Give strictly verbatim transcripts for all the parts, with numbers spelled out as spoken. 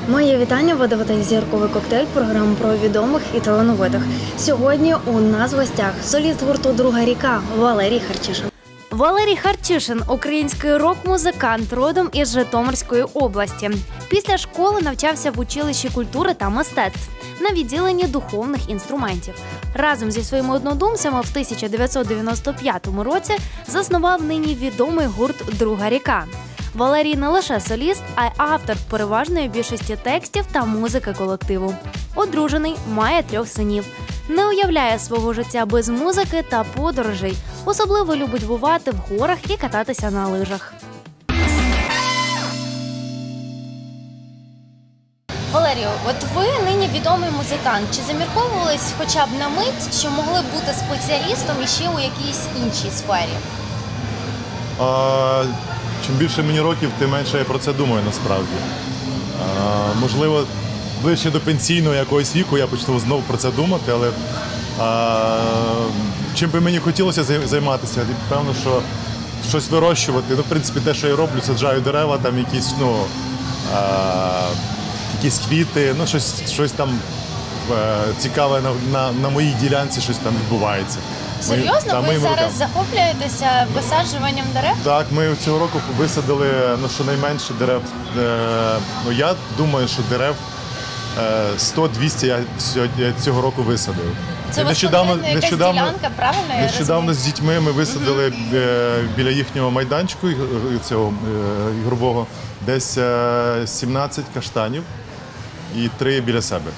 Моє вітання, ви дивитесь «Зірковий коктейль», програму про відомих і талановитих. Сьогодні у нас в гостях соліст гурту «Друга ріка» Валерій Харчишин. Валерій Харчишин – український рок-музикант, родом із Житомирської області. Після школи навчався в училищі культури та мистецтв на відділенні духовних інструментів. Разом зі своїми однодумцями в тисяча дев'ятсот дев'яносто п'ятому році заснував нині відомий гурт «Друга ріка». Валерій не лише соліст, а й автор переважної більшості текстів та музики колективу. Одружений, має трьох синів. Не уявляє свого життя без музики та подорожей. Особливо любить бувати в горах і кататися на лижах. Валерію, от ви нині відомий музикант. Чи замірковувались хоча б на мить, що могли б бути спеціалістом іще у якійсь іншій сфері? А, чим більше мені років, тим менше я про це думаю насправді. А, можливо, ближче до пенсійного якогось віку я почну знову про це думати, але а, чим би мені хотілося займатися, певно, що щось вирощувати. Ну, в принципі, те, що я роблю, саджаю дерева, там якісь, ну, а, якісь квіти, ну, щось, щось там а, цікаве на, на, на моїй ділянці, щось там відбувається. Серйозно? Та, ви зараз руками. захоплюєтеся висаджуванням дерев? Так, ми цього року висадили, ну, щонайменше дерев. Е, ну, я думаю, що дерев сто-двісті я цього року висадив. Це нещодавно, нещодавно, ділянка, правильно я нещодавно з дітьми ми висадили uh-huh. біля їхнього майданчику цього ігрового десь сімнадцять каштанів і три біля себе.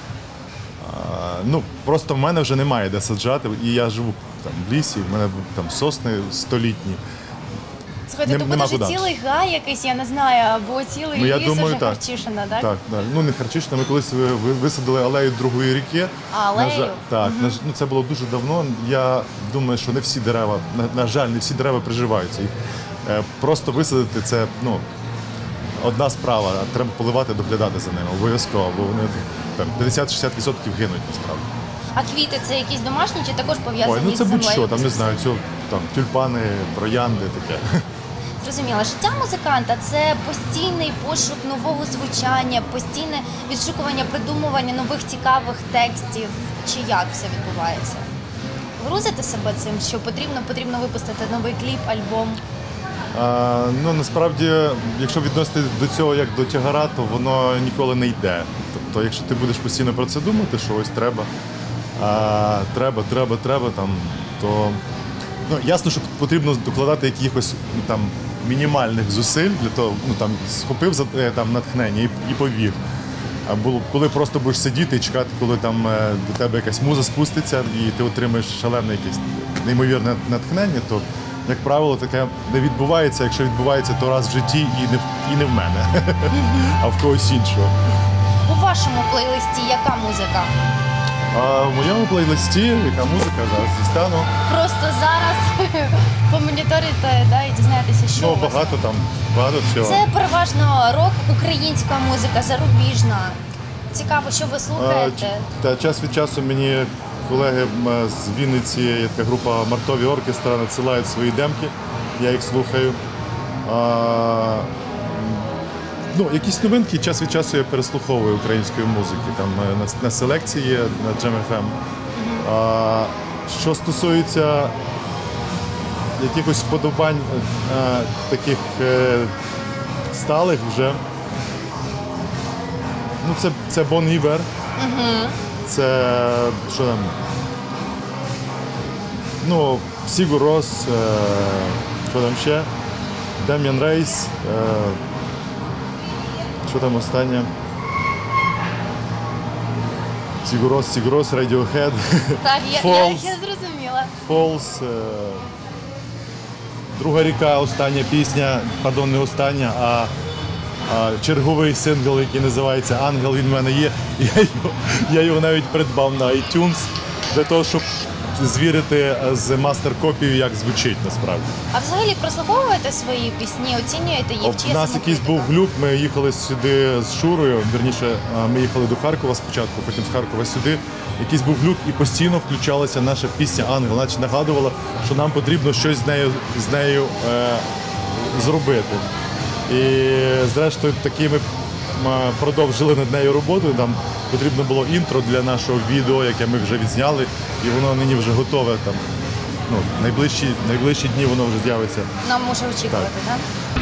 Ну, просто в мене вже немає де саджати, і я живу там в лісі, в мене там сосни столітні. Слухайте, то буде вже цілий гай якийсь, я не знаю, або цілий ну, ліс думаю, вже так. Харчишина, так? Так, так. Ну, не Харчишина, ми колись висадили алею Другої ріки. А, алею? На, так, угу. на, ну, це було дуже давно. Я думаю, що не всі дерева, на, на жаль, не всі дерева приживаються. І, е, просто висадити – це, ну, одна справа, а треба поливати, доглядати за ними, обов'язково, бо вони там п'ятдесят-шістдесят відсотків гинуть насправді. А квіти – це якісь домашні чи також пов'язані з землею? Ой, ну це будь-що, там, не знаю, цю, там, тюльпани, троянди, таке. Зрозуміло. Життя музиканта – це постійний пошук нового звучання, постійне відшукування, придумування нових цікавих текстів. Чи як все відбувається? Грузите себе цим, що потрібно, потрібно випустити новий кліп, альбом? А, ну, насправді, якщо відносити до цього як до тягара, то воно ніколи не йде. Тобто, якщо ти будеш постійно про це думати, що ось треба, а, треба, треба, треба, там, то ну, ясно, що потрібно докладати якихось там мінімальних зусиль для того, ну там схопив там натхнення і, і повів. А було, коли просто будеш сидіти і чекати, коли там до тебе якась муза спуститься і ти отримаєш шалене якесь неймовірне натхнення, то, як правило, таке не відбувається. Якщо відбувається, то раз в житті і не, і не в мене, а в когось іншого. У вашому плейлисті яка музика? А в моєму плейлисті яка музика зараз дістану. Просто зараз помоніторите, да, і дізнаєтеся, що ну, багато там, багато всього. Це переважно рок, українська музика, зарубіжна. Цікаво, що ви слухаєте? А, та час від часу мені колеги з Вінниці, є така група «Мартові оркестра», надсилають свої демки, я їх слухаю. А, Ну, якісь новинки час від часу я переслуховую української музики, там на, на селекції є, на Джем еф ем. А, що стосується якихось вподобань а, таких е, сталих вже, ну це, це Бон Івер, uh-huh. це, що там, ну, Сігур Рос, е, що там ще, Дем'ян Рейс, е, що там останнє? Сігурос, Сігурос, Radiohead. Так, я, я, я зрозуміла. Falls, е, Друга ріка, остання пісня, пардон, не остання, а, а черговий сингл, який називається «Ангел», він в мене є. Я його, я його навіть придбав на iTunes для того, щоб звірити з мастер-копією, як звучить насправді. А взагалі прослуховуєте свої пісні, оцінюєте їх? У нас якийсь був глюк, ми їхали сюди з Шурою, вірніше, ми їхали до Харкова спочатку, потім з Харкова сюди. Якийсь був глюк і постійно включалася наша пісня «Ангел», наче нагадувала, що нам потрібно щось з нею, з нею е, зробити. І зрештою такими продовжили над нею роботу. Там потрібно було інтро для нашого відео, яке ми вже відзняли, і воно нині вже готове. Там, ну, найближчі, найближчі дні воно вже з'явиться. Нам може очікувати, так?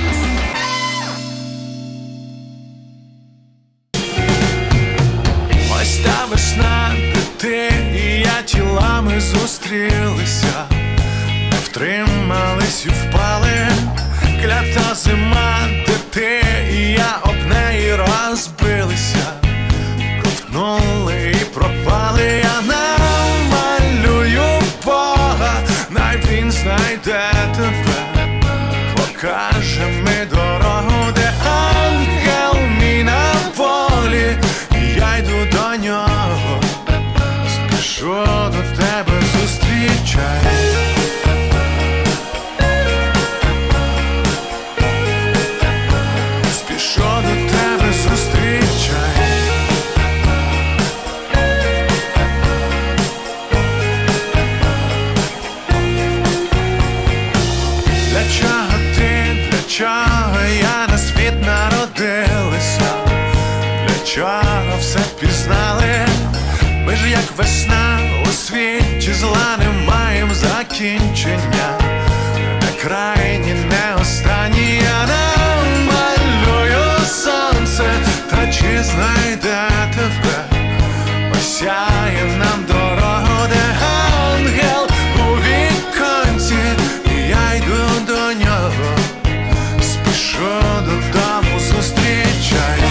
Ось та весна, де ти і я тілами зустрілися, не втримались і впали. Клята зима, де ти і я об неї розбилися, ковтнули і пропали. Я намалюю Бога, най він знайде тебе, покаже ми дорогу, де ангел мій на волі, і я йду до нього, спішу до тебе, зустрічай. Спішу до тебе, зустрічай. Для чого ти, для чого я на світ народилася? Для чого все пізнали? Ми ж як весна у світі, зла не маєм закінчення, не крайні, не останні. Я намалюю сонце, та чи знайде тебе, осяє нам дорогу, де ангел у віконці, і я йду до нього, спішу додому, зустрічай.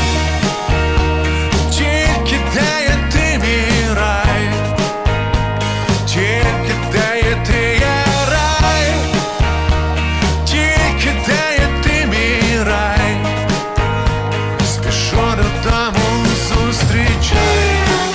Тільки де є ти, мій рай, тільки де є ти, є рай, тільки де є ти, мій рай, спішу додому, зустрічай.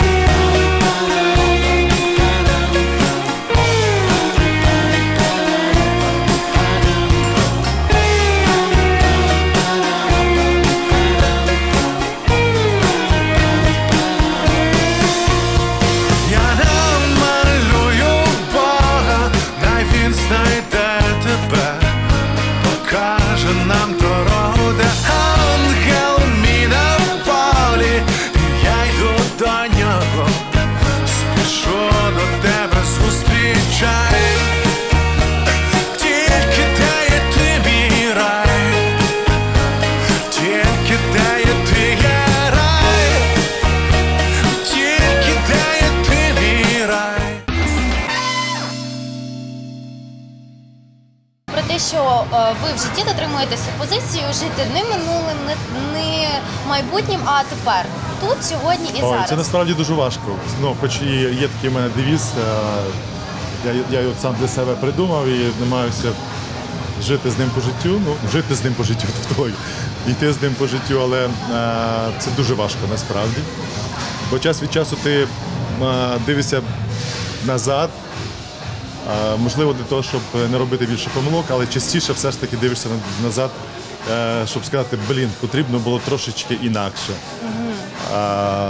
Я намалюю Бога, най він знайде тебе, покаже нам дорогу, де ангел мій на полі, і я йду до нього, спішу до тебе, зустрічай. Тільки де є ти, мій рай, тільки де є ти, є рай, тільки де є ти, мій рай. Про те, що е, ви в житті дотримуєтеся позицію жити не минулим, не, не майбутнім, а тепер. Тут, сьогодні і Ой, зараз. це насправді дуже важко. Ну, хоч і є такий в мене девіз, е, я, я його сам для себе придумав і намагаюся жити з ним по життю. Ну, жити з ним по життю, тобто йти з ним по життю, але е, це дуже важко насправді. Бо час від часу ти е, дивишся назад, е, можливо, для того, щоб не робити більше помилок, але частіше все ж таки дивишся на- назад, е, щоб сказати, блін, потрібно було трошечки інакше. А,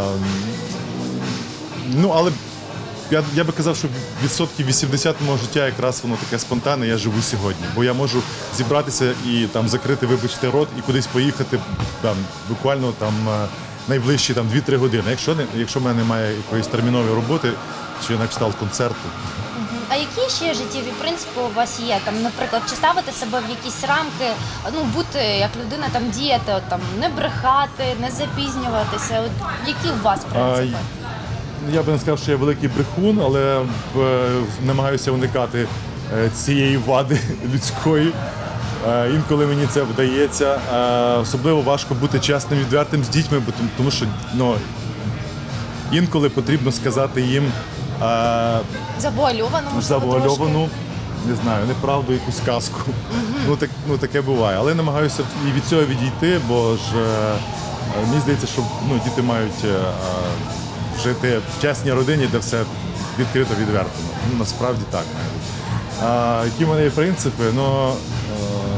ну, але я, я би казав, що відсотків вісімдесят мого життя якраз воно таке спонтанне, я живу сьогодні. Бо я можу зібратися і там закрити, вибачте, рот і кудись поїхати там, буквально там е, найближчі там дві-три години. Якщо, не, якщо в мене немає якоїсь термінової роботи чи на кшталт концерту. А які ще життєві принципи у вас є? Там, наприклад, чи ставити себе в якісь рамки, ну, бути як людина, там, діяти, от, там, не брехати, не запізнюватися? От, які у вас принципи? Я би не сказав, що я великий брехун, але е, намагаюся уникати е, цієї вади людської. Е, інколи мені це вдається. Е, особливо важко бути чесним, відвертим з дітьми, бо тому- тому що ну, інколи потрібно сказати їм е, Завуальовано, можливо, завуальовану, не знаю, неправду, якусь казку. Ну, так, ну таке буває. Але намагаюся і від цього відійти, бо ж е, мені здається, що ну, діти мають е, е, жити в чесній родині, де все відкрито, відверто. Ну, насправді так. А, які в мене є принципи? Ну, е,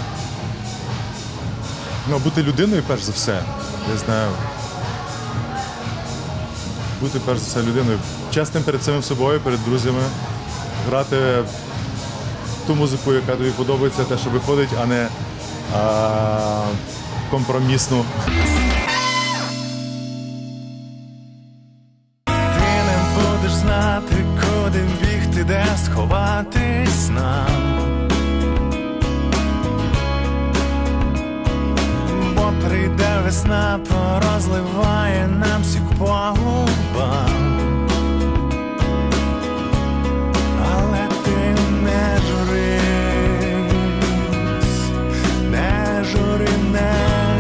ну, бути людиною, перш за все, я знаю. Бути перш за все людиною, чесним перед самим собою, перед друзями, грати ту музику, яка тобі подобається, те, що виходить, а не а, компромісну. де сховатись нам. Бо прийде весна, порозливає нам сік по губам. Але ти не журись, не жури, не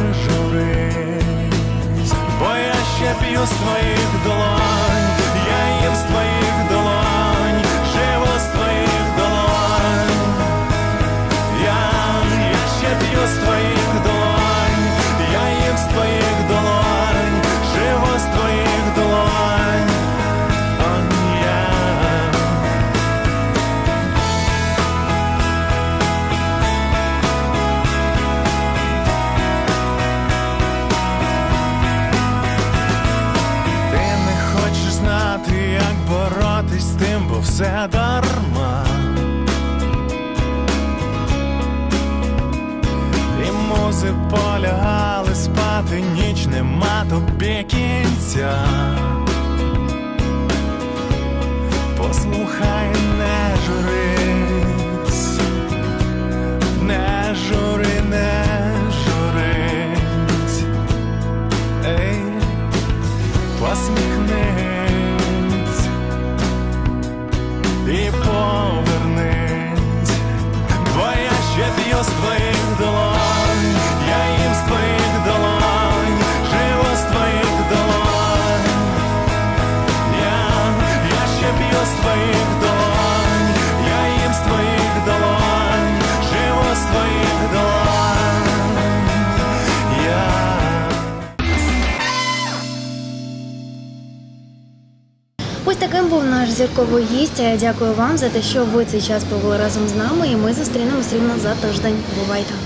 журись, бо я ще п'ю з твоїх долонь, я їм з твоїх долонь, живу з твоїх долонь. Я, я ще п'ю з твоїх долонь, я їм з твоїх долонь, живу з твоїх долонь. Он я. Ти не хочеш знати, як боротись з тим, бо все дарма. І музи полягали спати, ніч нема тобі кінця. Послухай, не журись, не жури, не журись, ей, посміхнись і повернись, бо я ще п'ю з твоїх долонь, я їм з твоїх долонь, живу з твоїх долонь. Я, я ще п'ю з твоїх долонь, я їм з твоїх долонь, живу з твоїх долонь. Я. Ось таким був наш зірковий гість. Я дякую вам за те, що ви цей час провели разом з нами, і ми зустрінемось рівно за тиждень. Бувайте!